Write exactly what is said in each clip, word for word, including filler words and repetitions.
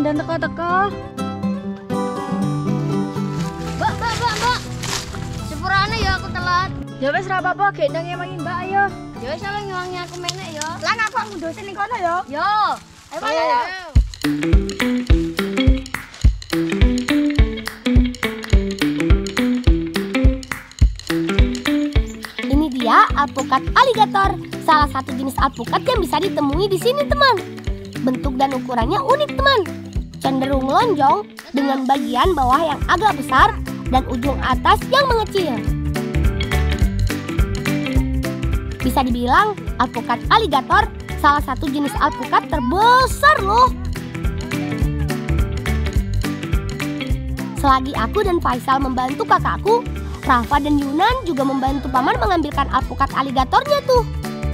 dandan teko-teko. Mbak, mbak, mbak, mbak. Sepurane ya aku telat. Ya wis ra apa-apa, gendong emangi Mbak ayo. Ya wis ala ngewangi aku menek ya. Lan aku ngundusin ning kono ya. Yo. Ayo ayo. ayo. Ini dia alpukat aligator, salah satu jenis alpukat yang bisa ditemui di sini, teman. Bentuk dan ukurannya unik, teman. Cenderung lonjong dengan bagian bawah yang agak besar dan ujung atas yang mengecil. Bisa dibilang alpukat aligator salah satu jenis alpukat terbesar loh. Selagi aku dan Faisal membantu kakakku, Rafa dan Yunan juga membantu paman mengambilkan alpukat aligatornya tuh.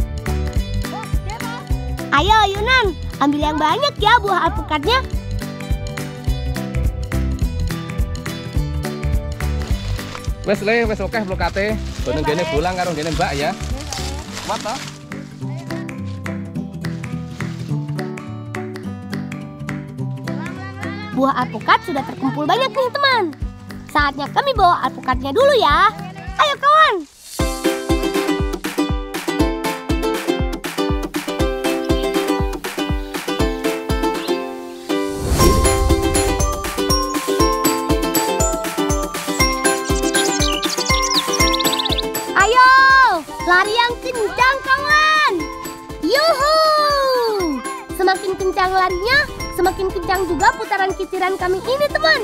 Ayo Yunan, ambil yang banyak ya buah alpukatnya. Wes le, wes oke blokate. Gunung gene bulang karo gene Mbak ya. Kuat toh? Buah alpukat sudah terkumpul banyak nih teman. Saatnya kami bawa alpukatnya dulu ya. Ayo kawan. Ayo, lari yang kencang kawan. Yuhu. Semakin kencang larinya, semakin kencang juga putaran kiciran kami ini teman.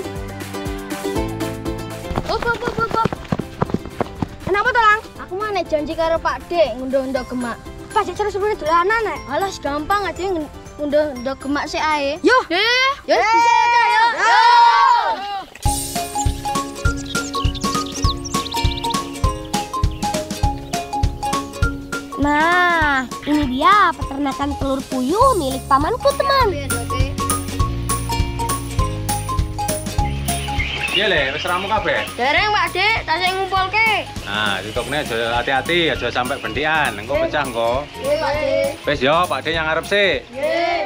Oh, Bob, Bob, Bob, Bob. Kenapa tuh, Lang? Aku mah nek janji karo Pak Dik ngunduh-unduh gemak. Pas cara sebenarnya dolanan nek. Alah gampang aja ngunduh-unduh gemak sik ae. Yo. Ya, ya, ya. Bisa aja ya. Yo. Nah, ini dia peternakan telur puyuh milik pamanku teman. Iya le, wis ramu kabeh. Dereng Pak Dik, tasih ngumpulke. Nah, ditokne aja hati-hati, aja sampai bendian. Engko pecah engko. Nggih, Pak Dik. Wis yo, Pak Dik yang ngarep sih. Nggih.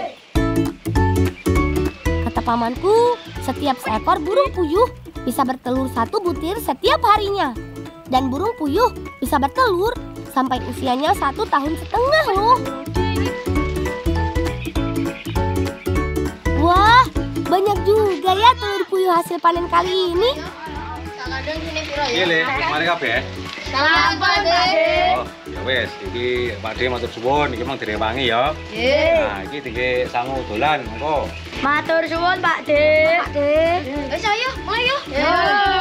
Kata pamanku, setiap seekor burung puyuh bisa bertelur satu butir setiap harinya. Dan burung puyuh bisa bertelur sampai usianya satu tahun setengah loh. Wah, banyak juga ya telur puyuh hasil panen kali ini. Sakadeng sini pira ya. Iya le, mari kabeh. Salam Pak Dik. Oh, ya wis, iki Pak Dik matur suwun, iki mong direwangi ya. Nggih. Nah, iki dike sangu dolan engko. Matur suwun Pak Dik. Pak Dik. Wis ayo, mulai yo. Yo.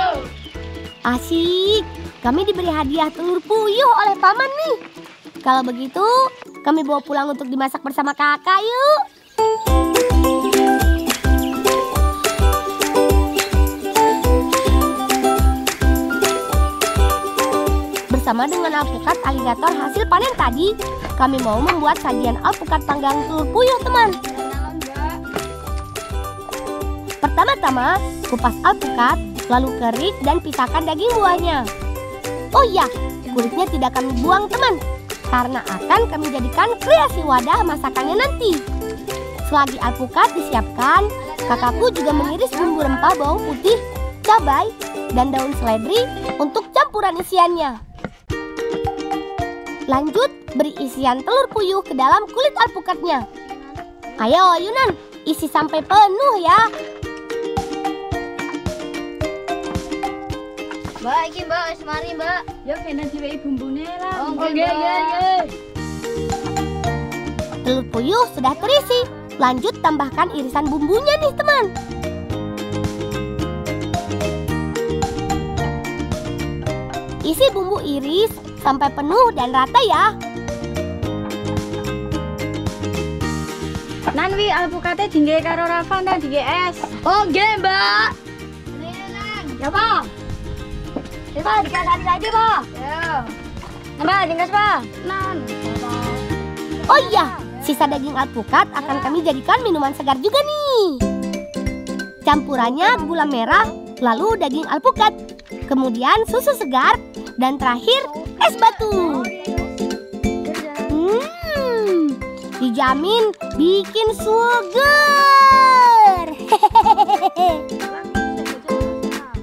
Asik, kami diberi hadiah telur puyuh oleh paman nih. Kalau begitu, kami bawa pulang untuk dimasak bersama kakak yuk. Bersama dengan alpukat aligator hasil panen tadi, kami mau membuat sajian alpukat panggang telur puyuh teman. Pertama-tama, kupas alpukat, lalu kerik dan pisahkan daging buahnya. Oh iya, kulitnya tidak kami buang teman, karena akan kami jadikan kreasi wadah masakannya nanti. Selagi alpukat disiapkan, kakakku juga mengiris bumbu rempah bawang putih, cabai, dan daun seledri untuk campuran isiannya. Lanjut, beri isian telur puyuh ke dalam kulit alpukatnya. Ayo Yunan, isi sampai penuh ya. Mbak, iki Mbak, wis mari Mbak. Yo kena diwehi bumbune lah. Oh, nggih, nggih, nggih. Telur puyuh sudah terisi. Lanjut tambahkan irisan bumbunya nih teman. Isi bumbu iris sampai penuh dan rata ya. Nan wi alpukate dingge karo Rafa nang dingge es. Oh, nggih, Mbak. Ya, Pak. Ya, Pak, dikasih aja, Pak. Ya. Mbak, dingkas, Pak. Nan. Oh iya, sisa daging alpukat akan kami jadikan minuman segar juga nih. Campurannya gula merah, lalu daging alpukat, kemudian susu segar, dan terakhir es batu. Hmm, dijamin bikin seger.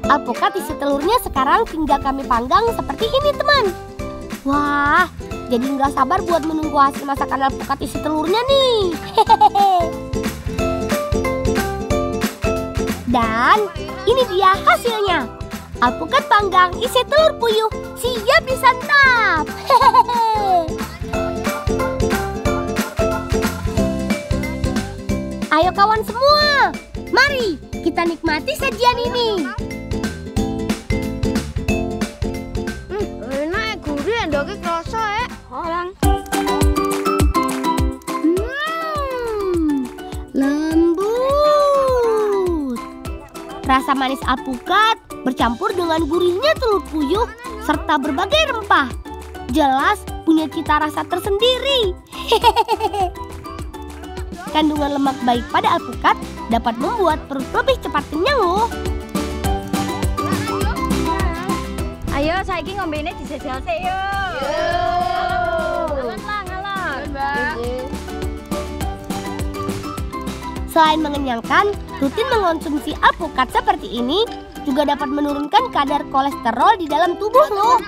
Alpukat isi telurnya sekarang tinggal kami panggang seperti ini, teman. Wah, jadi nggak sabar buat menunggu hasil masakan alpukat isi telurnya nih. Hehehe. Dan ini dia hasilnya. Alpukat panggang isi telur puyuh siap disantap. Hehehe. Ayo kawan semua, mari kita nikmati sajian ini. Hmm, enak gurih endoknya kerasa ya. Orang. Hmm, lembut. Rasa manis alpukat bercampur dengan gurihnya telur puyuh serta berbagai rempah. Jelas punya cita rasa tersendiri. Hehehe. Kandungan lemak baik pada alpukat dapat membuat perut lebih cepat kenyang loh. Ayo saiki ngombene dijajal sik yo. Yo. Ngalon ngalon. Selain mengenyangkan, rutin mengonsumsi alpukat seperti ini juga dapat menurunkan kadar kolesterol di dalam tubuh loh.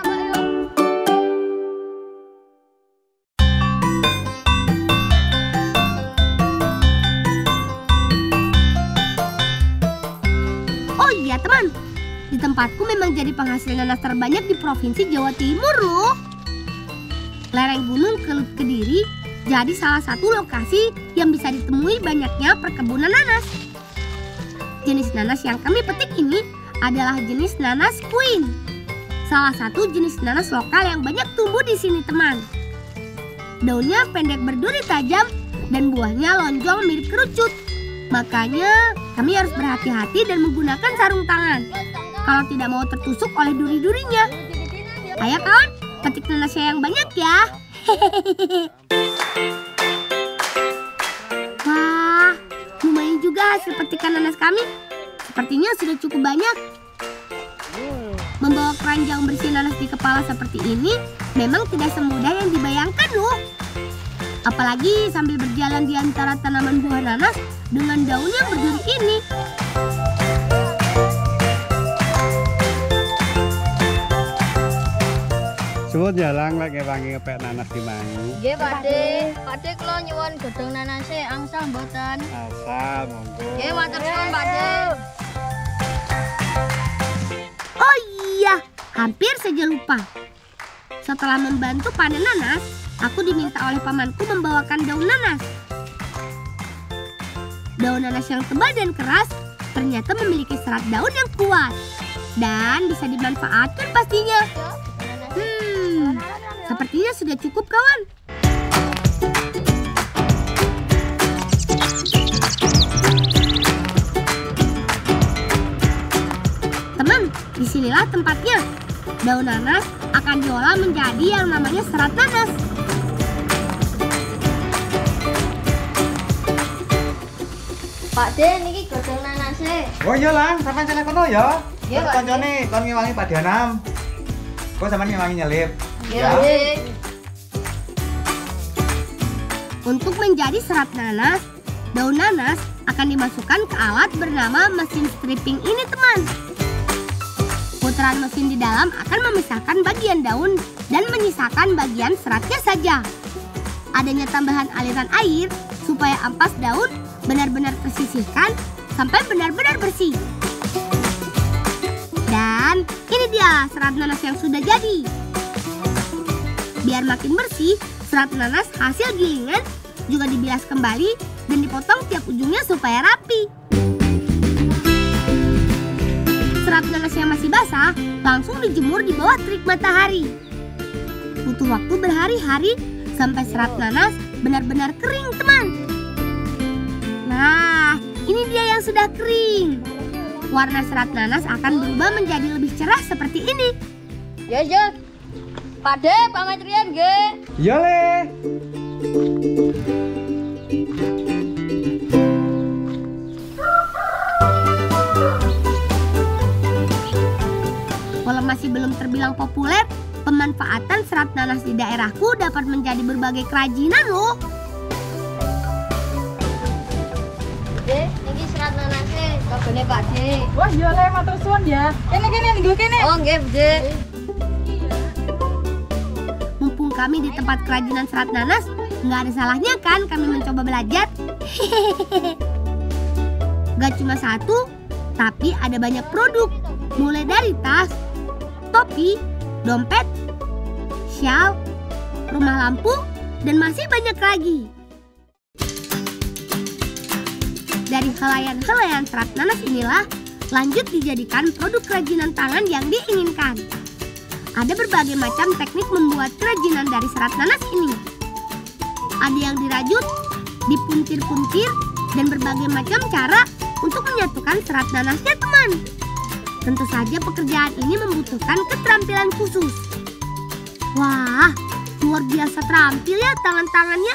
Ya teman, di tempatku memang jadi penghasil nanas terbanyak di Provinsi Jawa Timur loh. Lereng Gunung Kelut Kediri jadi salah satu lokasi yang bisa ditemui banyaknya perkebunan nanas. Jenis nanas yang kami petik ini adalah jenis nanas Queen. Salah satu jenis nanas lokal yang banyak tumbuh di sini teman. Daunnya pendek berduri tajam dan buahnya lonjong mirip kerucut. Makanya kami harus berhati-hati dan menggunakan sarung tangan kalau tidak mau tertusuk oleh duri-durinya. Ayo kawan, petik nanasnya yang banyak ya. Wah, lumayan juga hasil petikan nanas kami. Sepertinya sudah cukup banyak. Membawa keranjang berisi nanas di kepala seperti ini memang tidak semudah yang dibayangkan loh. Apalagi sambil berjalan di antara tanaman buah nanas dengan daun yang berduri ini. Suwun jalang lek ngewangi ngepek nanas di mangu. Nggih, Pakde. Pakde kula nyuwun godhong nanase angsal mboten. Asal monggo. Nggih, matur suwun, Pakde. Oh iya, hampir saja lupa. Setelah membantu panen nanas, aku diminta oleh pamanku membawakan daun nanas. Daun nanas yang tebal dan keras ternyata memiliki serat daun yang kuat dan bisa dimanfaatkan pastinya. Hmm, sepertinya sudah cukup kawan. Teman, disinilah tempatnya. Daun nanas akan diolah menjadi yang namanya serat nanas. Pakde niki godhong nanase. Oh iya lang, sampean celek kono ya. Iya, Pak. Kancane kon ngewangi padianam. Kok sampean ngewangi nyelip. Nggih. Untuk menjadi serat nanas, daun nanas akan dimasukkan ke alat bernama mesin stripping ini teman. Putaran mesin di dalam akan memisahkan bagian daun dan menyisakan bagian seratnya saja. Adanya tambahan aliran air supaya ampas daun benar-benar tersisihkan sampai benar-benar bersih. Dan ini dia serat nanas yang sudah jadi. Biar makin bersih, serat nanas hasil gilingan juga dibilas kembali dan dipotong tiap ujungnya supaya rapi. Serat nanas yang masih basah langsung dijemur di bawah terik matahari. Butuh waktu berhari-hari sampai serat nanas benar-benar kering teman. Nah, ini dia yang sudah kering. Warna serat nanas akan berubah menjadi lebih cerah seperti ini. Ya, ya. Pakde, pamit riyen nggih. Iya le. Walau masih belum terbilang populer, pemanfaatan serat nanas di daerahku dapat menjadi berbagai kerajinan loh. Dek, niki serat nanase. Kabene Pak D. Wah, iya le matur suwun ya. Kene kene nggo kene. Oh, nggih, Bu D. Mumpung kami di tempat kerajinan serat nanas, nggak ada salahnya kan kami mencoba belajar. Gak cuma satu, tapi ada banyak produk. Mulai dari tas, topi, dompet, shawl, rumah lampu, dan masih banyak lagi. Dari helaian-helaian serat nanas inilah lanjut dijadikan produk kerajinan tangan yang diinginkan. Ada berbagai macam teknik membuat kerajinan dari serat nanas ini. Ada yang dirajut, dipuntir-puntir, dan berbagai macam cara untuk menyatukan serat nanasnya, teman. Tentu saja pekerjaan ini membutuhkan keterampilan khusus. Wah, luar biasa terampil ya tangan-tangannya.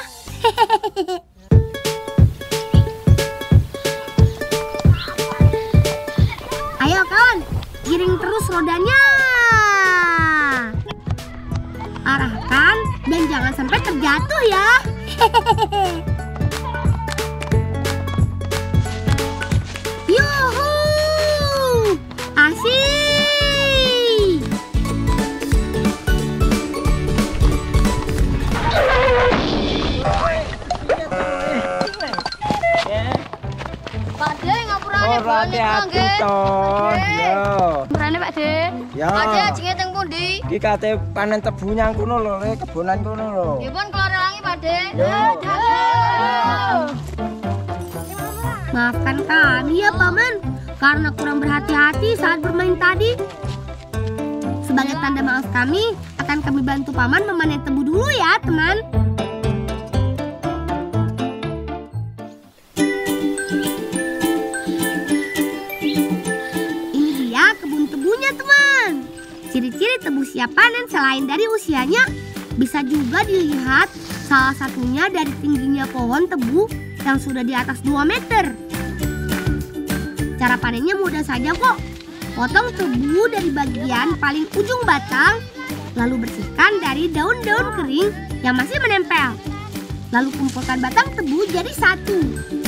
Ayo kawan, giring terus rodanya. Arahkan dan jangan sampai terjatuh ya. Yuhu, asik. Pak D ngapurane Ora boleh kok hati-hati nggih. to. Yo. Murane Pak D. Ya. Pak D ajenge teng pundi? Iki kate panen tebu nyang kono lho, le kebonan kono lho. Nggih pun kula rewangi Pak D. Yo. Maafkan kami ya Paman, karena kurang berhati-hati saat bermain tadi. Sebagai tanda maaf kami, akan kami bantu Paman memanen tebu dulu ya teman. Ini dia kebun tebunya teman. Ciri-ciri tebu siap panen selain dari usianya, bisa juga dilihat salah satunya dari tingginya pohon tebu yang sudah di atas dua meter. Cara panennya mudah saja kok. Potong tebu dari bagian paling ujung batang, lalu bersihkan dari daun-daun kering yang masih menempel. Lalu kumpulkan batang tebu jadi satu.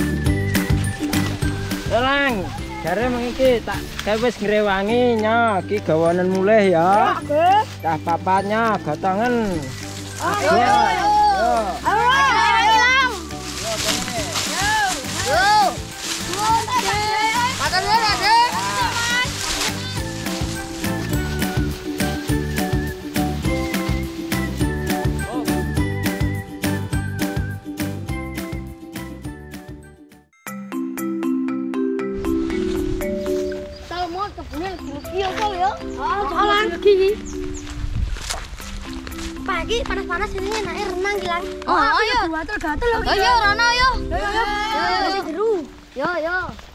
Elang, jare mengiki tak kae wis ngrewangi nya, iki gawanen mulih ya. Dah papatnya gatangen. Yo yo yo. Ayo ayo. Yo. Makan dulu Pak D. Pagi panas-panas ini enaknya renang Gilang. Oh, ayo. Gatel-gatel lagi. Ayo Rana ayo. Yo yo yo. Masih jeru. Yo yo.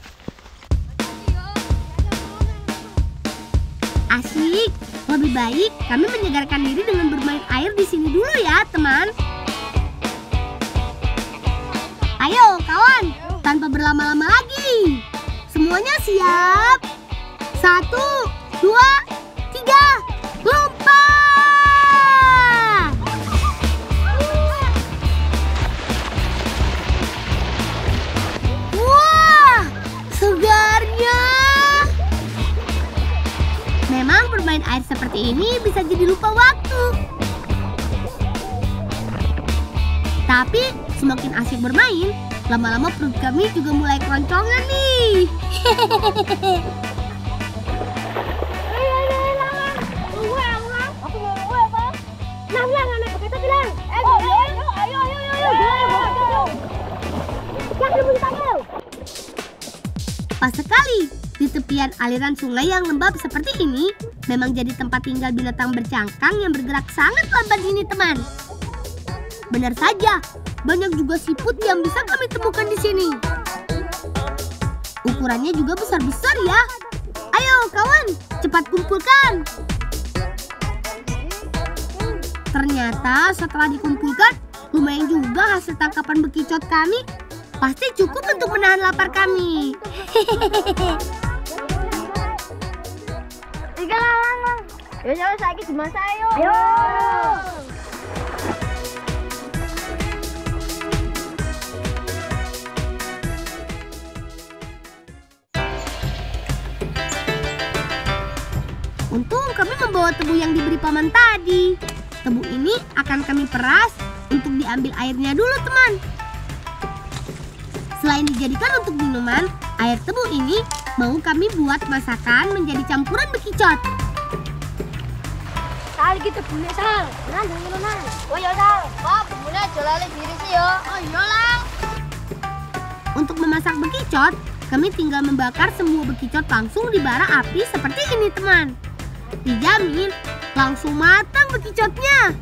Asik. Lebih baik kami menyegarkan diri dengan bermain air di sini dulu ya, teman. Ayo, kawan. Tanpa berlama-lama lagi. Semuanya siap. Satu, dua, tiga. Lompat. Wah, segarnya. Memang bermain air seperti ini bisa jadi lupa waktu. Tapi semakin asik bermain, lama-lama perut kami juga mulai keroncongan nih. Pas sekali, di tepian aliran sungai yang lembab seperti ini, memang jadi tempat tinggal binatang bercangkang yang bergerak sangat lambat ini, teman. Benar saja, banyak juga siput yang bisa kami temukan di sini. Ukurannya juga besar-besar ya. Ayo kawan, cepat kumpulkan. Ternyata setelah dikumpulkan, lumayan juga hasil tangkapan bekicot kami. Pasti cukup untuk menahan lapar kami. Tiga lang. Yo yo saiki dimasak ayo. Ayo. membawa tebu yang diberi paman tadi. Tebu ini akan kami peras untuk diambil airnya dulu, teman. Selain dijadikan untuk minuman, air tebu ini mau kami buat masakan menjadi campuran bekicot. Sal gitu bune sal. Nan dulu nan. Oh ya sal. Oh bune jolale diri sih ya. Oh iya lah. Untuk memasak bekicot, kami tinggal membakar semua bekicot langsung di bara api seperti ini, teman. Dijamin langsung matang bekicotnya.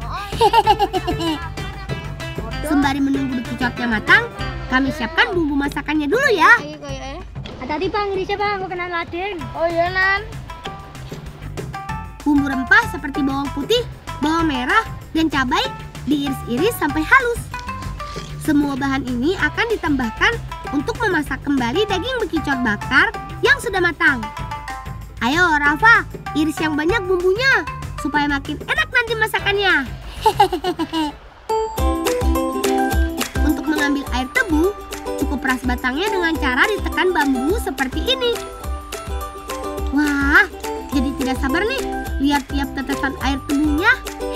Sembari menunggu bekicotnya matang, kami siapkan bumbu masakannya dulu ya. Tadi bang, irisnya bang, mau kena lading. Oh iya nan. Bumbu rempah seperti bawang putih, bawang merah, dan cabai diiris-iris sampai halus. Semua bahan ini akan ditambahkan untuk memasak kembali daging bekicot bakar yang sudah matang. Ayo Rafa, iris yang banyak bumbunya supaya makin enak nanti masakannya. Untuk mengambil air tebu, cukup peras batangnya dengan cara ditekan bambu seperti ini. Wah, jadi tidak sabar nih lihat tiap tetesan air tebunya.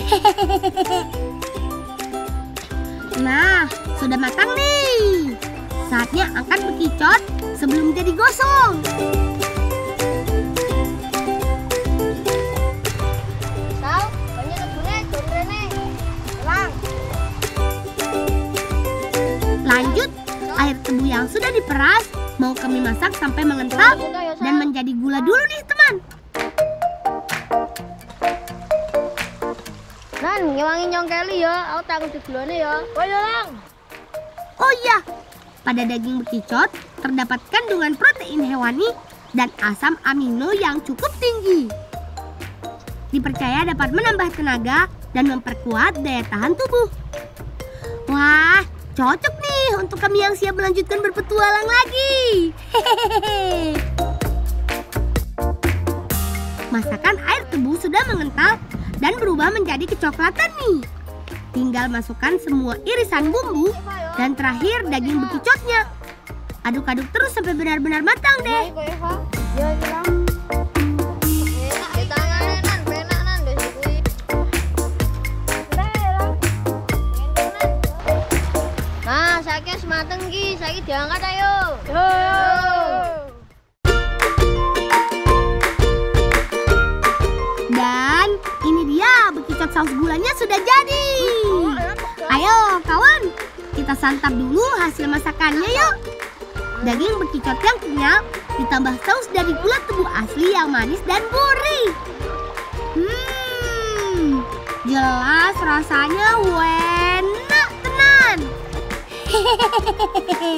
Nah, sudah matang nih. Saatnya angkat bekicot sebelum jadi gosong. Sal, banyak tebune jomrene. Lang. Lanjut, air tebu yang sudah diperas mau kami masak sampai mengental dan menjadi gula dulu nih, teman. Nan, ngewangi nyongkeli ya, aku takut digulane ya. Oh iya lang. Oh iya, pada daging bekicot terdapat kandungan protein hewani dan asam amino yang cukup tinggi. Dipercaya dapat menambah tenaga dan memperkuat daya tahan tubuh. Wah, cocok nih untuk kami yang siap melanjutkan berpetualang lagi. Hehehe. Masakan air tebu sudah mengental dan berubah menjadi kecoklatan nih. Tinggal masukkan semua irisan bumbu dan terakhir daging bekicotnya. Aduk-aduk terus sampai benar-benar matang deh. Ya lang. Enak di tangane nan, penak nan wis kuwi. Nah, saiki wis mateng iki, saiki diangkat ayo. Yo. Dan ini dia bekicot saus gulanya sudah jadi. Ayo kawan, kita santap dulu hasil masakannya yuk. Daging bekicot yang kenyal ditambah saus dari gula tebu asli yang manis dan gurih. Hmm, jelas rasanya enak tenan. Hehehe.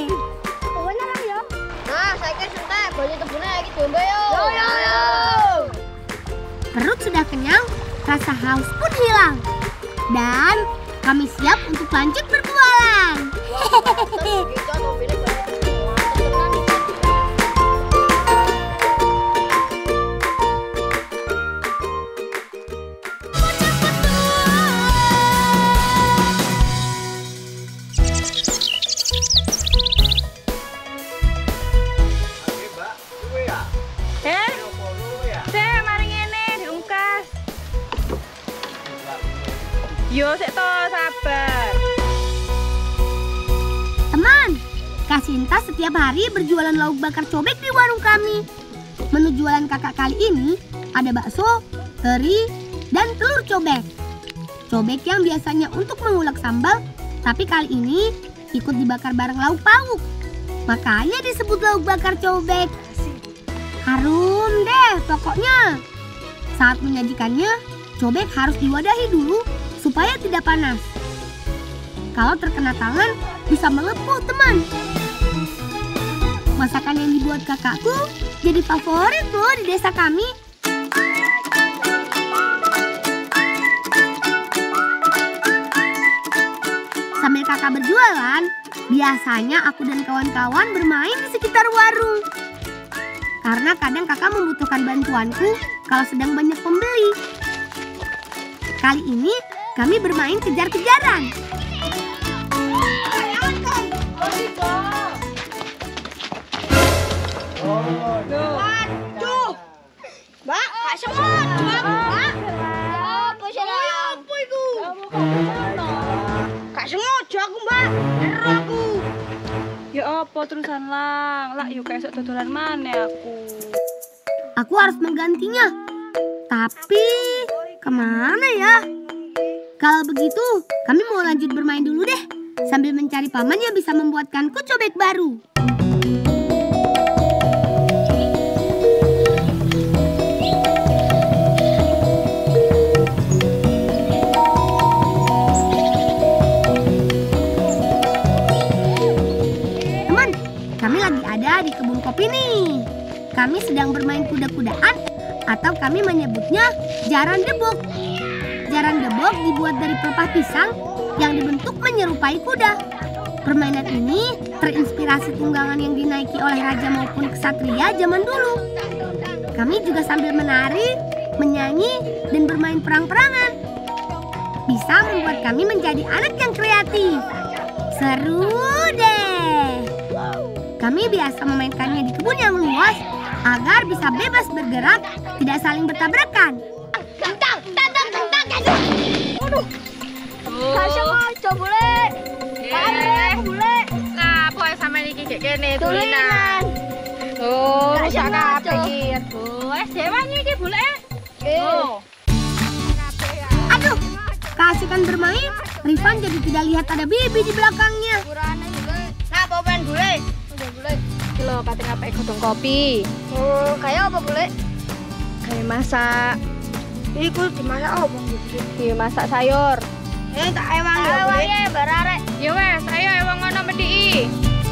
Nah, saiki sentek banyak tebune iki domba yo. Yo yo yo. Perut sudah kenyang, rasa haus pun hilang. Dan kami siap untuk lanjut berpetualang. Yo sik to sabar. Teman, Kak Sinta setiap hari berjualan lauk bakar cobek di warung kami. Menu jualan kakak kali ini ada bakso, teri, dan telur cobek. Cobek yang biasanya untuk mengulek sambal, tapi kali ini ikut dibakar bareng lauk pauk. Makanya disebut lauk bakar cobek. Harum deh pokoknya. Saat menyajikannya, cobek harus diwadahi dulu supaya tidak panas. Kalau terkena tangan, bisa melepuh teman. Masakan yang dibuat kakakku jadi favorit loh di desa kami. Sambil kakak berjualan, biasanya aku dan kawan-kawan bermain di sekitar warung. Karena kadang kakak membutuhkan bantuanku kalau sedang banyak pembeli. Kali ini kami bermain kejar-kejaran. Waduh. Mbak, Kak Semut, Mbak. Gak sengaja aku, Mbak. Ero aku. Ya apa terusan lang? Lah yuk kayak sok dodolan mana aku. Aku harus menggantinya. Tapi kemana ya? Kalau begitu, kami mau lanjut bermain dulu deh. Sambil mencari paman yang bisa membuatkanku cobek baru. Teman, kami lagi ada di kebun kopi nih. Kami sedang bermain kuda-kudaan atau kami menyebutnya jaran debok. Jaran debok dibuat dari pelepah pisang yang dibentuk menyerupai kuda. Permainan ini terinspirasi tunggangan yang dinaiki oleh raja maupun ksatria zaman dulu. Kami juga sambil menari, menyanyi, dan bermain perang-perangan. Bisa membuat kami menjadi anak yang kreatif. Seru deh. Kami biasa memainkannya di kebun yang luas agar bisa bebas bergerak, tidak saling bertabrakan. Tentang, tentang, tentang, tentang. Waduh. Kasih aja boleh. Kamu boleh. Nah, poe sama iki kayak gini Tulinan. Oh, Kasih rusak aja. kabeh iki. Oh, es dewanya iki boleh. Eh. Oh. Aduh, keasikan bermain, Rifan jadi tidak lihat ada Bibi di belakangnya. Kurane boleh. Nah, apa pengen boleh? Udah boleh. Iki lho kate ngapain godhong kopi. Oh, kayak apa boleh? Kayak masak. Iku dimasak apa, Bu? Dimasak sayur. Eh, tak emang ya, boleh. Bararek. Ya wes, ayo ewang ngono medhi.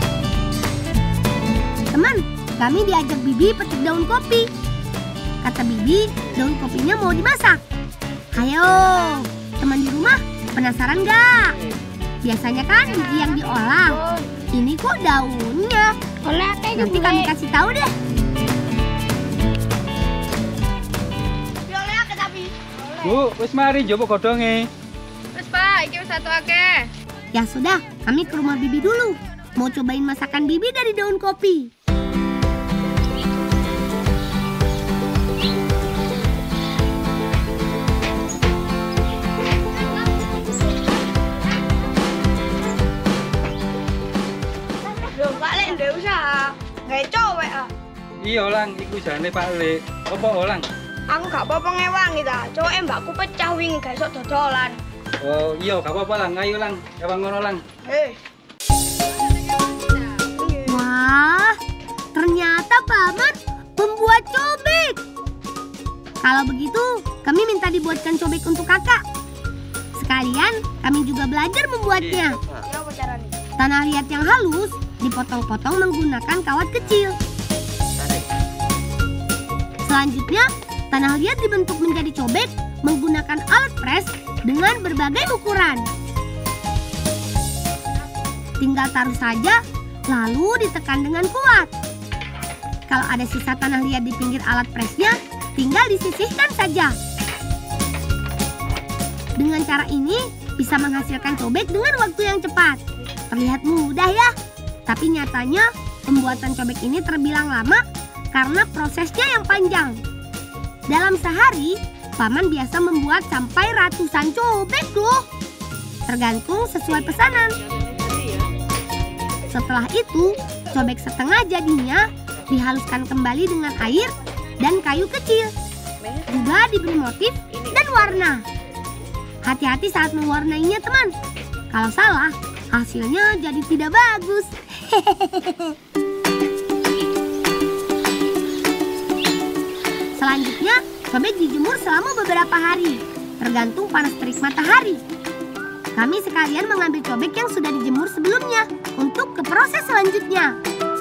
Teman, kami diajak Bibi petik daun kopi. Kata Bibi, daun kopinya mau dimasak. Ayo, teman di rumah, penasaran nggak? Biasanya kan biji yang diolah. Ini kok daunnya? Oleh kayak Nanti kami kasih tahu deh. boleh akeh tapi. Bu, wis mari njopo godhonge. Wes Pak, iki wis satu akeh. Ya sudah, kami ke rumah Bibi dulu. Mau cobain masakan Bibi dari daun kopi. Loh, Pak Lek ndek usaha. Gawe cowek ah. Iya lang, iku jane Pak Lek. Apa lang? Aku gak apa-apa ngewangi ta. Coweke mbakku pecah wingi gak iso dodolan. Oh iya, gak apa-apa lang. Ayo lang, ewang ngono lang. Eh. Wah, ternyata paman membuat cobek. Kalau begitu, kami minta dibuatkan cobek untuk kakak. Sekalian, kami juga belajar membuatnya. Ya apa caranya? Tanah liat yang halus dipotong-potong menggunakan kawat kecil. Selanjutnya, tanah liat dibentuk menjadi cobek menggunakan alat pres dengan berbagai ukuran. Tinggal taruh saja, lalu ditekan dengan kuat. Kalau ada sisa tanah liat di pinggir alat presnya, tinggal disisihkan saja. Dengan cara ini, bisa menghasilkan cobek dengan waktu yang cepat. Terlihat mudah ya, tapi nyatanya pembuatan cobek ini terbilang lama karena prosesnya yang panjang. Dalam sehari, paman biasa membuat sampai ratusan cobek loh. Tergantung sesuai pesanan. Setelah itu, cobek setengah jadinya dihaluskan kembali dengan air dan kayu kecil. Juga diberi motif dan warna. Hati-hati saat mewarnainya teman. Kalau salah, hasilnya jadi tidak bagus. Selanjutnya, cobek dijemur selama beberapa hari, tergantung panas terik matahari. Kami sekalian mengambil cobek yang sudah dijemur sebelumnya untuk ke proses selanjutnya.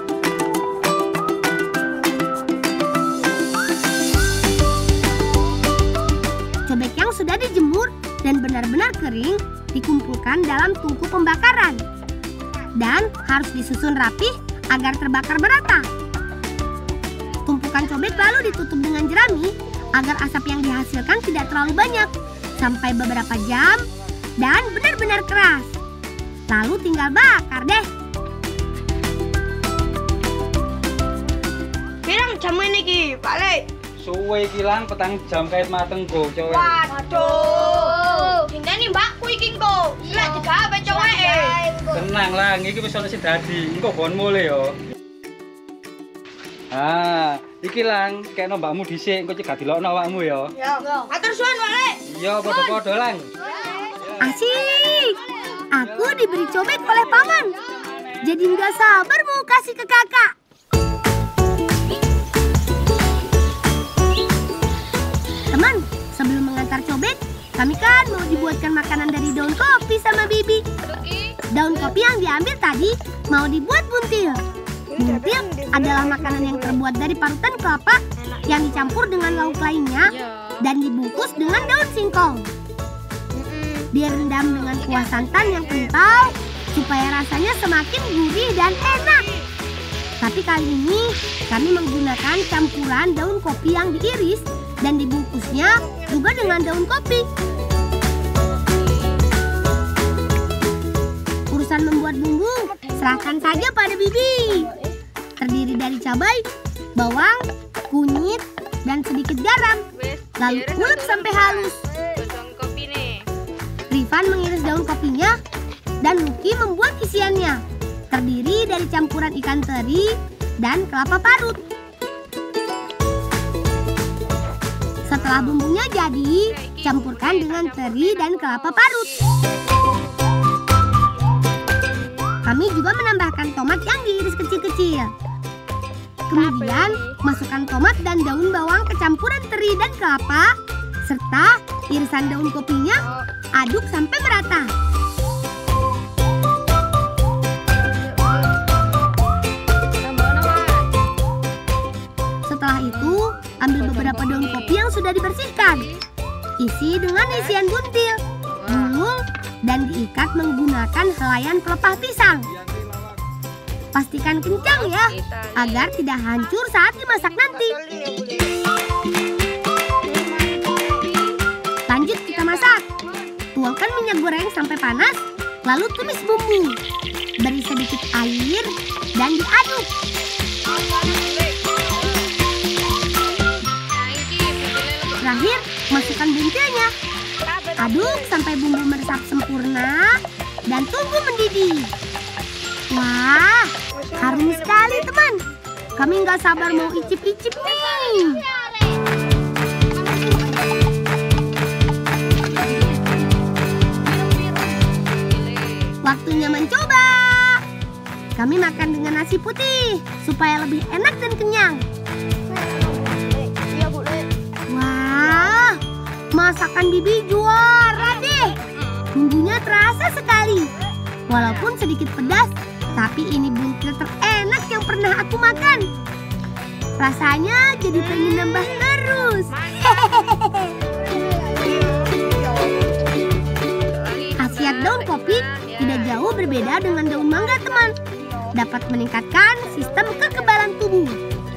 Cobek yang sudah dijemur dan benar-benar kering dikumpulkan dalam tungku pembakaran dan harus disusun rapi agar terbakar merata. Tumpukan cobek lalu ditutup dengan jerami agar asap yang dihasilkan tidak terlalu banyak sampai beberapa jam dan benar-benar keras. Lalu tinggal bakar deh. Pirang jam ini ki, Pak Lek? Suwe iki lang petang jam kait mateng go cowek. Waduh. Dinteni mbakku gak apa cowek eh. Tenang lah, iki wis ono sing dadi. Engko kon mulai yo. Ah, iki lang, kekno mbakmu dhisik, engko cegah dilokno awakmu ya. Ya. Atur suwun, Wale. Iya, padha-padha lang. Asik. Aku diberi cobek oleh paman. Jadi nggak sabar mau kasih ke kakak. Teman, sebelum mengantar cobek, kami kan mau dibuatkan makanan dari daun kopi sama Bibi. Daun kopi yang diambil tadi mau dibuat buntil. Buntil adalah makanan yang terbuat dari parutan kelapa yang dicampur dengan lauk lainnya dan dibungkus dengan daun singkong. Direndam dengan kuah santan yang kental supaya rasanya semakin gurih dan enak. Tapi kali ini kami menggunakan campuran daun kopi yang diiris dan dibungkusnya juga dengan daun kopi. Urusan membuat bumbu serahkan saja pada Bibi. Terdiri dari cabai, bawang, kunyit, dan sedikit garam. Lalu ulek sampai halus. Rifan mengiris daun kopinya dan Lucky membuat isiannya. Terdiri dari campuran ikan teri dan kelapa parut. Setelah bumbunya jadi, campurkan dengan teri dan kelapa parut. Kami juga menambahkan tomat yang diiris kecil-kecil. Kemudian, masukkan tomat dan daun bawang ke campuran teri dan kelapa, serta irisan daun kopinya, aduk sampai merata. Setelah itu, ambil beberapa daun kopi yang sudah dibersihkan. Isi dengan isian buntil, gulung, dan diikat menggunakan helaian pelepah pisang. Pastikan kencang ya, agar tidak hancur saat dimasak nanti. Lanjut kita masak. Tuangkan minyak goreng sampai panas, lalu tumis bumbu. Beri sedikit air dan diaduk. Terakhir, masukkan buntilnya. Aduk sampai bumbu meresap sempurna dan tunggu mendidih. Wah, harum sekali teman. Kami nggak sabar mau icip-icip nih. Waktunya mencoba. Kami makan dengan nasi putih supaya lebih enak dan kenyang. Wah, masakan Bibi juara deh. Bumbunya terasa sekali. Walaupun sedikit pedas, tapi ini buntil terenak yang pernah aku makan. Rasanya jadi pengen nambah terus. Khasiat daun kopi tidak jauh berbeda dengan daun mangga teman. Dapat meningkatkan sistem kekebalan tubuh.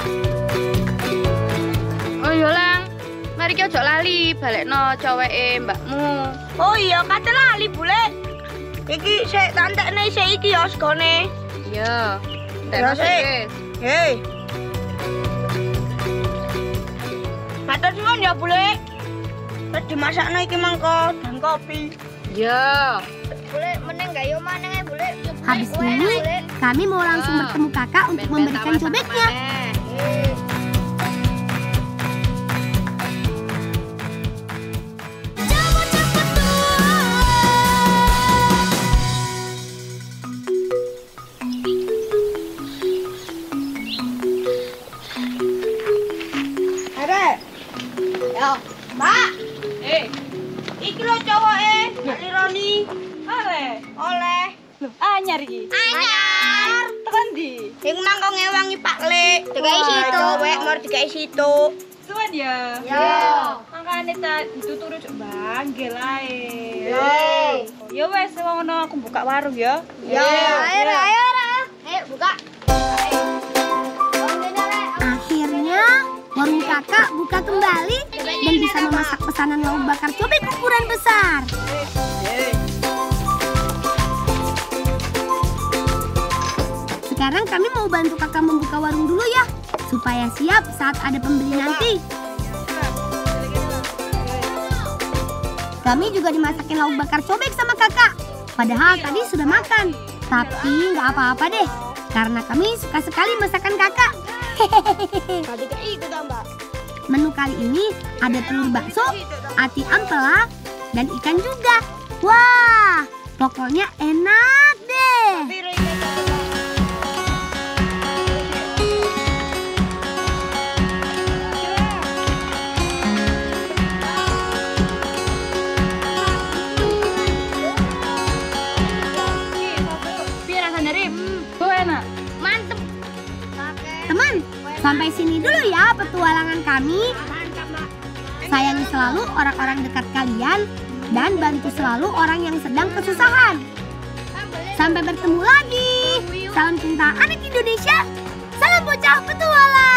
Oh iya lang, mari ki ojo lali balekno coweke mbakmu. Oh iya, kate lali bule. Iki sik tantekne sik iki ya segone. Iya. Ya sik. Hei. Matur suwun ya bule. Wis dimasakno iki mangko dan kopi. Iya. Bule meneng gak yo maneng ae bule. Habis ini, kami mau langsung bertemu kakak untuk memberikan cobeknya. Mbak. Eh. Iki lho cowoke, Mbak Lironi. Oleh. Oleh. Loh, anyar iki. Anyar. Tekan ndi? Sing mangko ngewangi Pak Lek. Dikai situ. Cowek mau dikai situ. Suwen ya. Yo. Mangkane ta dituturi cuk banggel ae. Yo. Ya wes ngono aku buka warung ya. Yo. Ayo, ayo, ayo buka. Akhirnya, warung kakak buka kembali dan bisa memasak pesanan lauk bakar cobek ukuran besar. Sekarang kami mau bantu kakak membuka warung dulu ya, supaya siap saat ada pembeli nanti. Kami juga dimasakin lauk bakar cobek sama kakak. Padahal tadi sudah makan. Tapi nggak apa-apa deh, karena kami suka sekali masakan kakak. Tadi kayak itu dah, Mbak. Menu kali ini ada telur bakso, ati ampela, dan ikan juga. Wah, pokoknya enak deh. Piye rasanya, Rip? Oh, enak. Mantep. Teman, sampai sini dulu ya petualangan kami. Sayangi selalu orang-orang dekat kalian dan bantu selalu orang yang sedang kesusahan. Sampai bertemu lagi. Salam cinta anak Indonesia. Salam bocah petualang.